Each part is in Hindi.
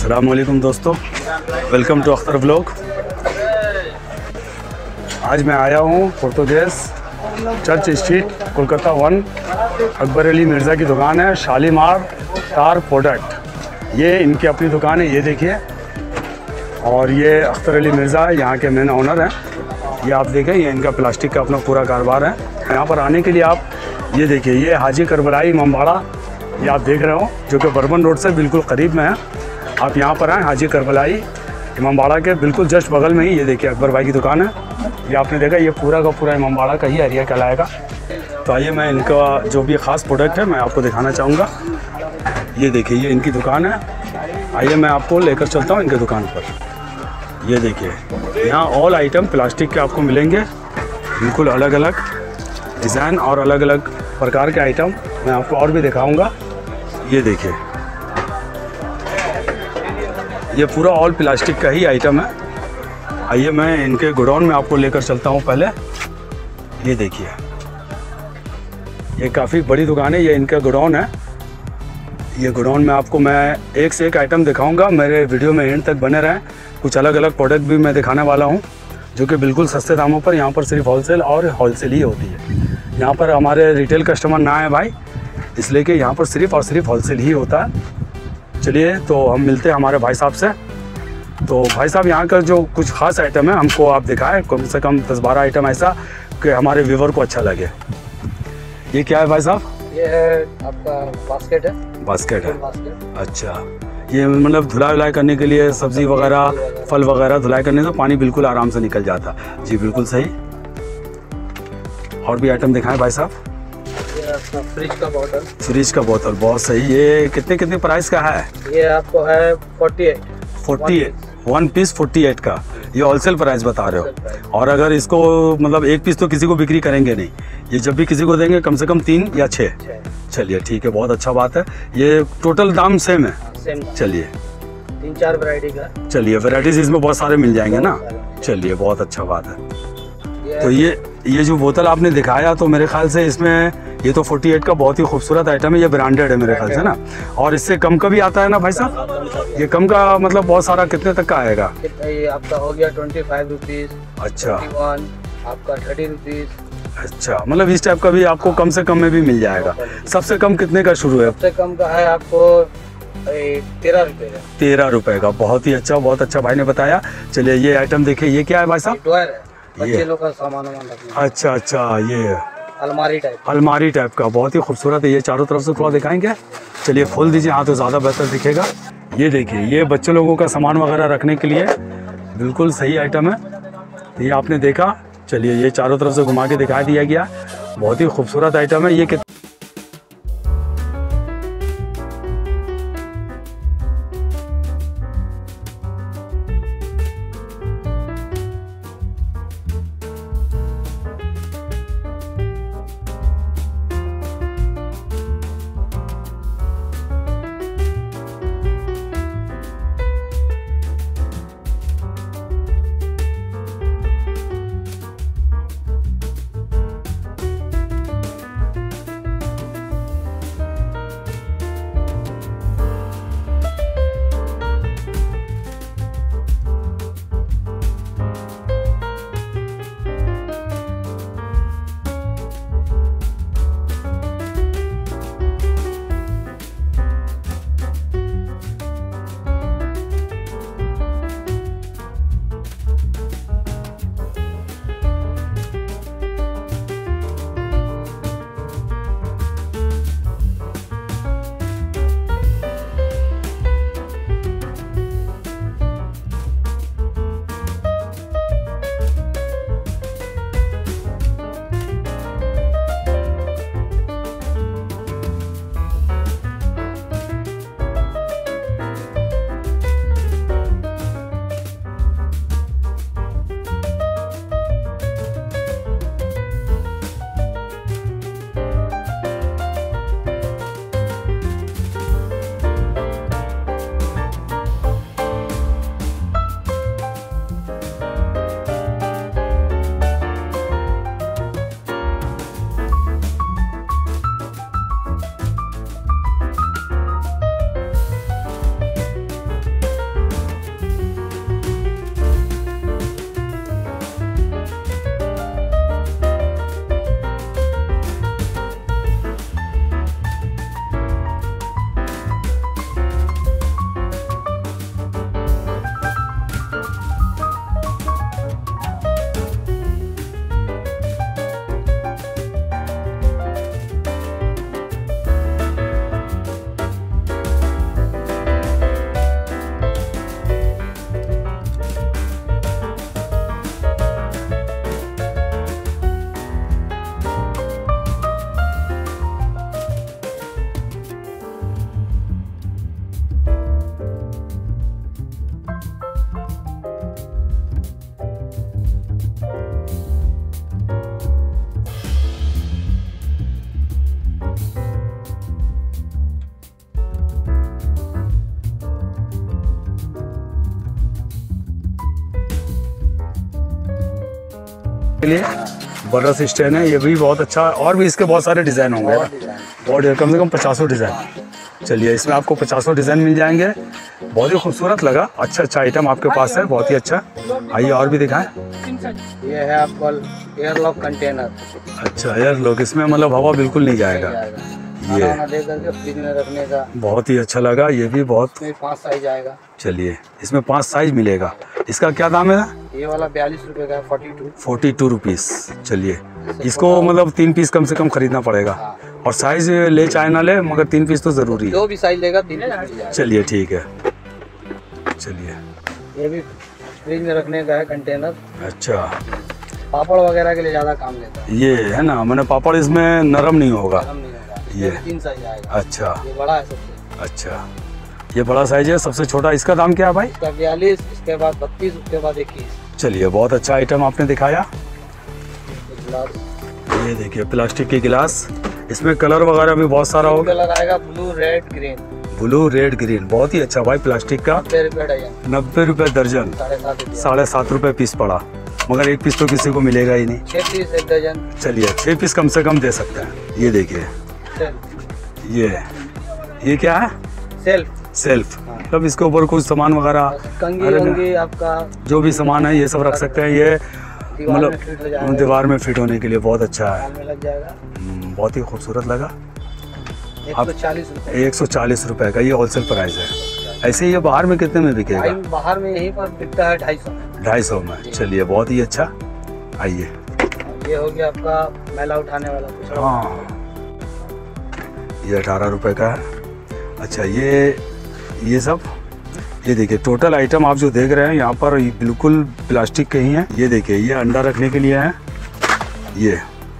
अस्सलाम वालेकुम दोस्तों, वेलकम टू अख्तर व्लॉग। आज मैं आया हूँ Portuguese Church Street Kolkata 1। Akbar Ali Mirza की दुकान है, शालीमार तार प्रोडक्ट। ये इनकी अपनी दुकान है, ये देखिए। और ये अख्तर अली मिर्ज़ा यहाँ के मेन ओनर हैं। ये आप देखें, ये इनका प्लास्टिक का अपना पूरा कारोबार है। यहाँ पर आने के लिए आप ये देखिए, ये हाजी करबलाई इमामबाड़ा ये आप देख रहे हो, जो कि बर्बन रोड से बिल्कुल करीब में है। आप यहाँ पर आएँ, हाजी करबलाई इमामबाड़ा के बिल्कुल जस्ट बगल में ही ये देखिए अकबर भाई की दुकान है। ये आपने देखा, ये पूरा का पूरा इमामबाड़ा का ही एरिया कहलाएगा। तो आइए मैं इनका जो भी ख़ास प्रोडक्ट है मैं आपको दिखाना चाहूँगा। ये देखिए, ये इनकी दुकान है। आइए मैं आपको लेकर चलता हूँ इनकी दुकान पर। ये देखिए, यहाँ ऑल आइटम प्लास्टिक के आपको मिलेंगे, बिल्कुल अलग अलग डिज़ाइन और अलग अलग प्रकार के आइटम मैं आपको और भी दिखाऊंगा। ये देखिए, ये पूरा ऑल प्लास्टिक का ही आइटम है। आइए मैं इनके गोडाउन में आपको लेकर चलता हूँ पहले। ये देखिए, ये काफ़ी बड़ी दुकान है, ये इनका गोडाउन है। ये गोडाउन में आपको मैं एक से एक आइटम दिखाऊंगा। मेरे वीडियो में एंड तक बने रहें। कुछ अलग अलग प्रोडक्ट भी मैं दिखाने वाला हूँ, जो कि बिल्कुल सस्ते दामों पर यहाँ पर सिर्फ होलसेल और होलसेल ही होती है। यहाँ पर हमारे रिटेल कस्टमर ना आए भाई, इसलिए कि यहाँ पर सिर्फ और सिर्फ होलसेल ही होता है। चलिए तो हम मिलते हैं हमारे भाई साहब से। तो भाई साहब, यहाँ का जो कुछ ख़ास आइटम है हमको आप दिखाएं, कम से कम 10-12 आइटम ऐसा कि हमारे व्यूवर को अच्छा लगे। ये क्या है भाई साहब? ये है आपका बास्केट है। बास्केट है, अच्छा। ये मतलब धुलाई वुलाई करने के लिए, सब्ज़ी वगैरह फल वगैरह धुलाई करने से पानी बिल्कुल आराम से निकल जाता। जी बिल्कुल सही। और भी आइटम दिखाएं भाई साहब। ये आपका फ्रिज का बोतल। फ्रिज का बोतल, बहुत सही। ये कितने प्राइस का है? ये आपको है 48 वन पीस 48 का। ये होलसेल प्राइस बता रहे हो। और अगर इसको मतलब एक पीस तो किसी को बिक्री करेंगे नहीं, ये जब भी किसी को देंगे कम से कम 3 या 6। चलिए ठीक है, बहुत अच्छा बात है। ये टोटल दाम सेम है? चलिए, 3-4 वैरायटी का। चलिए, वैराइटीज इसमें बहुत सारे मिल जाएंगे ना। चलिए, बहुत अच्छा बात है। तो ये जो बोतल आपने दिखाया, तो मेरे ख्याल से इसमें ये तो 48 का बहुत ही खूबसूरत आइटम है। ये ब्रांडेड है मेरे ख्याल से ना। और इससे कम का भी आता है ना भाई साहब? ये कम का मतलब बहुत सारा कितने तक का आएगा? ये आपका हो गया 25 रुपीज़। अच्छा, 21, आपका 30 रुपीज़। अच्छा, मतलब इस टाइप का भी आपको कम से कम में भी मिल जाएगा। सबसे कम कितने का शुरू है? सबसे कम का है आपको 13 रुपये का। 13 रुपये का, बहुत ही अच्छा, बहुत अच्छा भाई ने बताया। चलिए, ये आइटम देखिए, ये क्या है भाई साहब? ड्रॉयर है, बच्चे लोग का सामान रखना। अच्छा अच्छा, ये अलमारी टाइप का, बहुत ही खूबसूरत है। ये चारों तरफ से थोड़ा दिखाएंगे? चलिए, खोल दीजिए, हाँ तो ज़्यादा बेहतर दिखेगा। ये देखिए, ये बच्चे लोगों का सामान वगैरह रखने के लिए बिल्कुल सही आइटम है। ये आपने देखा। चलिए, ये चारों तरफ से घुमा के दिखा दिया गया, बहुत ही खूबसूरत आइटम है। ये लिए ब्रश स्टैंड है, ये भी बहुत अच्छा। और भी इसके बहुत सारे डिज़ाइन होंगे, बहुत कम से कम 50 डिज़ान। चलिए इसमें आपको 50 डिज़ाइन मिल जाएंगे। बहुत ही खूबसूरत लगा, अच्छा आइटम आपके पास है, बहुत ही अच्छा। आइए और भी दिखाएं। ये है आपका एयर लॉक कंटेनर। अच्छा, एयर लॉक, इसमें मतलब हवा बिल्कुल नहीं जाएगा। ये दे करके फ्रिज में रखने का बहुत ही अच्छा लगा। ये भी बहुत, 5 साइज आएगा। चलिए इसमें 5 साइज मिलेगा। इसका क्या दाम है? ये वाला 42 रुपये का है, 42 रुपीज़। चलिए इसको मतलब 3 पीस कम से कम खरीदना पड़ेगा। और साइज ले चाहे ना ले, मगर 3 पीस तो ज़रूरी है। जो भी साइज लेगा 3 पीस मिल जाएगा। चलिए ठीक है। चलिए ये भी फ्रिज में रखने का है कंटेनर। अच्छा, पापड़ वगैरह के लिए ज़्यादा काम लेता है। ये है ना, मैंने पापड़ इसमें नरम नहीं होगा। गरम नहीं होगा। ये 3 साइज आएगा। अच्छा, ये बड़ा है सबसे। अच्छा, ये बड़ा साइज है सबसे छोटा। इसका दाम क्या है भाई? इसका 42, इसके बाद 32, उसके बाद 21। चलिए बहुत अच्छा आइटम आपने दिखाया। गिलास, ये देखिए प्लास्टिक के गिलास, इसमें कलर वगैरह भी बहुत सारा होगा। कलर आएगा blue, red, green. Blue, red, green, बहुत ही अच्छा भाई। प्लास्टिक का 90 रुपये डजन। 90 रुपये दर्जन, 7.5 रुपये पीस पड़ा। मगर 1 पीस तो किसी को मिलेगा ही नहीं। 6 पीस 1 डजन। चलिए 6 पीस कम से कम दे सकते हैं। ये देखिए, ये क्या है? सेल्फ, मतलब इसके ऊपर कुछ सामान वगैरह, कंघी वंगी आपका जो भी सामान है ये सब रख सकते हैं। ये मतलब दीवार में फिट होने के लिए बहुत अच्छा है। में लग जाएगा। बहुत ही खूबसूरत लगा। 140 रुपये। 140 रुपये का ये होलसेल प्राइस है। ऐसे ही ये बाहर में कितने में बिकेगा? बाहर में यहीं पर बिकता है 250 में। चलिए बहुत ही अच्छा। आइए, ये हो गया आपका मैला उठाने वाला कुछ। हाँ, ये 18 रुपये का है। अच्छा, ये सब, ये देखिए टोटल आइटम आप जो देख रहे हैं यहाँ पर बिल्कुल प्लास्टिक के ही हैं। ये देखिए, ये अंडा रखने के लिए है। ये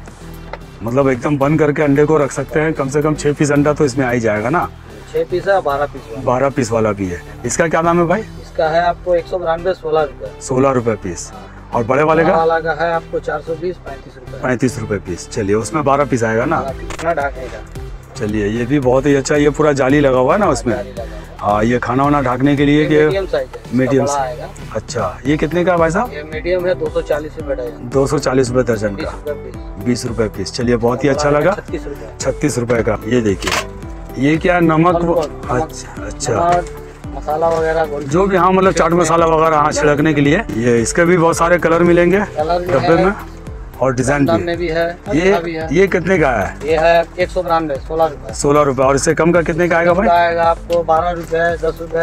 मतलब एकदम बंद करके अंडे को रख सकते हैं। कम से कम 6 पीस अंडा तो इसमें आ ही जाएगा ना। 6 पीस है, 12 पीस वाला। 12 पीस वाला भी है। इसका क्या दाम है भाई? इसका है आपको 192, 16 रुपये। 16 रुपये पीस। और बड़े वाले का है आपको 420, 35 रुपये। 35 रुपये पीस। चलिए उसमें 12 पीस आएगा ना। ढाकने का। चलिए ये भी बहुत ही अच्छा। ये पूरा जाली लगा हुआ है ना उसमें। हाँ, ये खाना वाना ढकने के लिए। मीडियम साइज है। Medium size. अच्छा, ये कितने का है भाई साहब? ये मीडियम है, 240 रुपये डजन। 240 रुपये दर्जन का, 20 रुपये पीस। चलिए बहुत ही अच्छा लगा। 36 रुपये का। ये देखिए, ये क्या नमक? अच्छा, मसाला वगैरह जो भी, हाँ मतलब चाट मसाला वगैरह हाँ छिड़कने के लिए। ये इसके भी बहुत सारे कलर मिलेंगे डब्बे में, और डिजाइन भी है। ये कितने का है? ये है 192, 16 रुपये। 16 रुपये। और इससे कम का कितने का आएगा भाई? आएगा आपको 12 रुपये, 10 रुपये,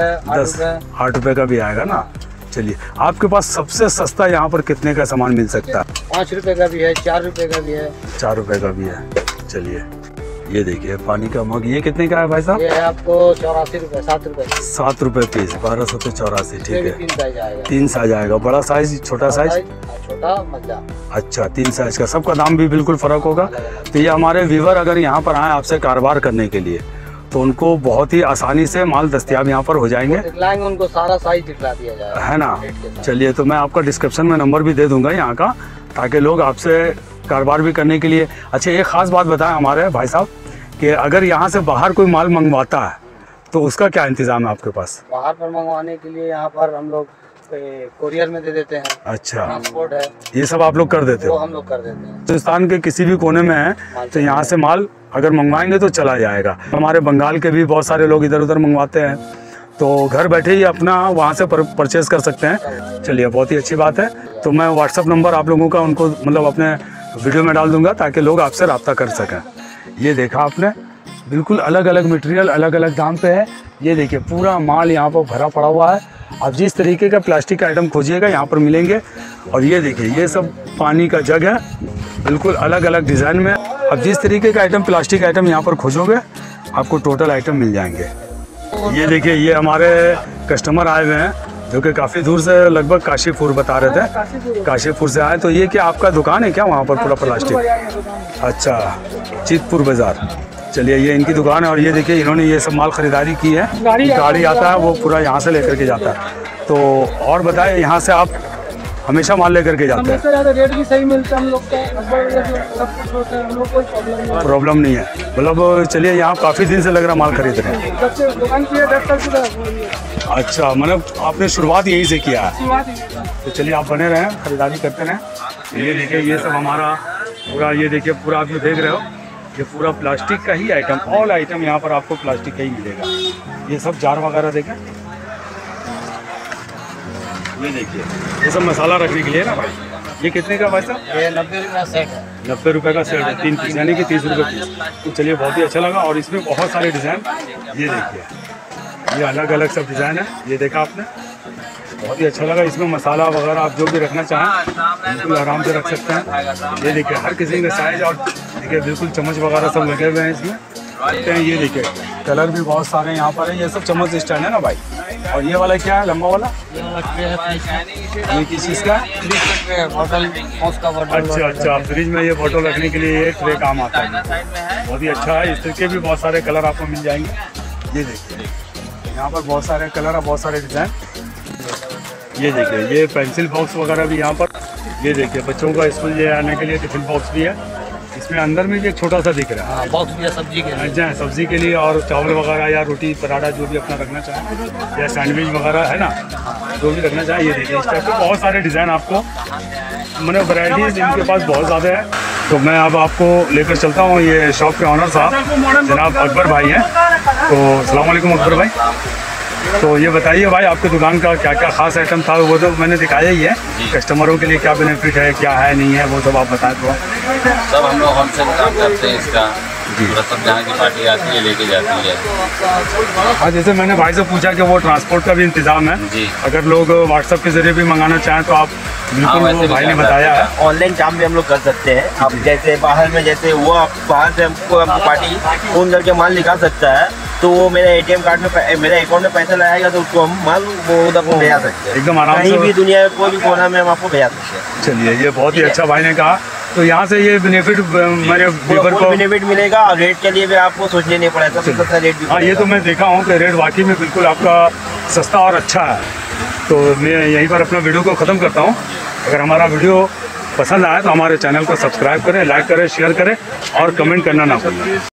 8 रुपये का भी आएगा ना। चलिए, आपके पास सबसे सस्ता यहाँ पर कितने का सामान मिल सकता है? 5 रुपये का भी है, 4 रुपये का भी है। 4 रुपये का भी है। चलिए ये देखिए पानी का मग, ये कितने का है भाई साहब? ये है आपको 84 रुपये, 7 रुपये। 7 रुपये पीस, 1284। ठीक है, 3 साइज आएगा। 3 साइज आएगा। बड़ा साइज, छोटा साइज? छोटा मध्य। अच्छा, 3 साइज का। सबका दाम भी बिल्कुल फर्क होगा। तो ये हमारे व्यूवर अगर यहाँ पर आए आपसे कारोबार करने के लिए, तो उनको बहुत ही आसानी से माल दस्तियाब यहाँ पर हो जाएंगे। दिखलाएंगे, उनको सारा साइज दिखला दिया जाएगा, है ना। चलिए, तो मैं आपका डिस्क्रिप्शन में नंबर भी दे दूंगा यहाँ का, ताकि लोग आपसे कारोबार भी करने के लिए। अच्छा, एक खास बात बताएं हमारे भाई साहब कि अगर यहाँ से बाहर कोई माल मंगवाता है तो उसका क्या इंतजाम है आपके पास? बाहर पर मंगवाने के लिए यहाँ पर हम लोग कोरियर में दे देते हैं। अच्छा, ट्रांसपोर्ट है, ये सब आप लोग कर देते हो? हम लोग कर देते हैं। हिंदुस्तान के किसी भी कोने में है तो यहाँ से माल अगर मंगवाएंगे तो चला जाएगा। हमारे बंगाल के भी बहुत सारे लोग इधर उधर मंगवाते हैं, तो घर बैठे ही अपना वहाँ से परचेज कर सकते हैं। चलिए, बहुत ही अच्छी बात है। तो मैं व्हाट्सअप नंबर आप लोगों का उनको मतलब अपने वीडियो में डाल दूंगा, ताकि लोग आपसे रब्ता कर सकें। ये देखा आपने, बिल्कुल अलग अलग मटेरियल अलग अलग दाम पे है। ये देखिए पूरा माल यहाँ पर भरा पड़ा हुआ है। आप जिस तरीके का प्लास्टिक का आइटम खोजिएगा यहाँ पर मिलेंगे। और ये देखिए, ये सब पानी का जग है, बिल्कुल अलग अलग डिज़ाइन में। अब जिस तरीके का आइटम प्लास्टिक आइटम यहाँ पर खोजोगे, आपको टोटल आइटम मिल जाएंगे। ये देखिए, ये हमारे कस्टमर आए हुए हैं जो कि काफ़ी दूर से, लगभग काशीपुर बता रहे थे, काशीपुर से आए। तो ये क्या आपका दुकान है क्या वहाँ पर पूरा प्लास्टिक? अच्छा, चितपुर बाज़ार। चलिए, ये इनकी दुकान है। और ये देखिए, इन्होंने ये सब माल खरीदारी की है। गाड़ी आता है वो पूरा यहाँ से लेकर के जाता है। तो और बताएं, यहाँ से आप हमेशा माल लेकर के जाते हैं? हमेशा ज़्यादा रेट भी सही मिलता है हम लोग का, सब कुछ होता है, हम लोग कोई प्रॉब्लम नहीं है। प्रॉब्लम नहीं है, मतलब चलिए यहाँ काफ़ी दिन से लग रहा माल खरीद रहे हैं। जब से दुकान की है 10 साल से शुरुआत अच्छा, मतलब आपने शुरुआत यहीं से किया है। ही है। तो चलिए आप बने रहें, खरीदारी करते रहें। ये देखिए ये सब हमारा पूरा, ये देखिए पूरा आप जो देख रहे हो ये पूरा प्लास्टिक का ही आइटम, ऑल आइटम यहाँ पर आपको प्लास्टिक का ही मिलेगा। ये सब जार वगैरह देखें, ये देखिए ये सब मसाला रखने के लिए ना भाई। ये कितने का भाई साहब? ये 90 रुपये सेट है। 90 रुपये का सेट है, 3 पीस यानी कि 30 रुपये पीस। तो चलिए बहुत ही अच्छा लगा। और इसमें बहुत सारे डिज़ाइन, ये देखिए ये अलग अलग सब डिज़ाइन है, ये देखा आपने, बहुत ही अच्छा लगा। इसमें मसाला वगैरह आप जो भी रखना चाहें बिल्कुल आराम से रख सकते हैं। ये देखिए हर किसी का साइज, और देखिए बिल्कुल चम्मच वगैरह सब लगे हुए हैं इसमें, देखते हैं। ये देखिए कलर भी बहुत सारे यहाँ पर है। ये सब चम्मच स्टैंड है ना भाई। और ये वाला क्या है, लंबा वाला? ये किस चीज़ का? अच्छा अच्छा, फ्रिज में ये बोतल रखने के लिए ये ट्रे काम आता है, बहुत ही अच्छा है। इस तरह के भी बहुत सारे कलर आपको मिल जाएंगे। ये देखिए यहाँ पर बहुत सारे कलर और बहुत सारे डिज़ाइन। ये देखिए ये पेंसिल बॉक्स वगैरह भी यहाँ पर, ये देखिए बच्चों का स्कूल ले आने के लिए टिफिन बॉक्स भी है। इसमें अंदर में भी एक छोटा सा दिख रहा है, बॉक्स भी सब्जी के लिए। अच्छा सब्जी के लिए, और चावल वगैरह या रोटी पराठा जो भी अपना रखना चाहें, या सैंडविच वगैरह है ना, जो भी रखना चाहें। ये देखिए इस टाइप के बहुत सारे डिज़ाइन आपको, मैंने वैरायटीज इनके पास बहुत ज़्यादा है। तो मैं अब आपको लेकर चलता हूँ, ये शॉप के ऑनर साहब जनाब अकबर भाई हैं। तो अस्सलाम वालेकुम अकबर भाई। तो ये बताइए भाई आपकी दुकान का क्या क्या खास आइटम था? वो तो मैंने दिखाया ही है, कस्टमरों के लिए क्या बेनिफिट है, क्या है नहीं है, वो सब आप बताएं तो। सब हम लोग होलसेल काम करते हैं इसका, पूरा सब जहाँ की पार्टी आती है लेके जाती है। हाँ, जैसे मैंने भाई से पूछा कि वो ट्रांसपोर्ट का भी इंतजाम है जी, अगर लोग व्हाट्सएप के जरिए भी मंगाना चाहें तो आप बिल्कुल, वैसे वो भी भाई ने चलता बताया है। ऑनलाइन काम भी हम लोग कर सकते हैं। अब जैसे बाहर में, जैसे वो आप बाहर से हमको पार्टी फोन करके माल निकाल सकता है, तो वो मेरे एटीएम कार्ड में, मेरे अकाउंट में पैसा लगाएगा तो उसको हम माल वो उधर को भेजा सकते हैं, एकदम आराम कहीं से। भी दुनिया में कोई भी कोना में हम आपको भेजा सकते हैं। चलिए ये बहुत ही अच्छा भाई ने कहा। तो यहाँ से ये बेनिफिट मेरे व्यूवर को बेनिफिट मिलेगा, और रेट के लिए भी आपको सोचने नहीं पड़ेगा, सबसे सस्ता रेट भी। हाँ, ये तो मैं देखा हूँ कि रेट वाकई में बिल्कुल आपका सस्ता और अच्छा है। तो मैं यहीं पर अपना वीडियो को ख़त्म करता हूँ। अगर हमारा वीडियो पसंद आए तो हमारे चैनल को सब्सक्राइब करें, लाइक करें, शेयर करें और कमेंट करना ना भूलें।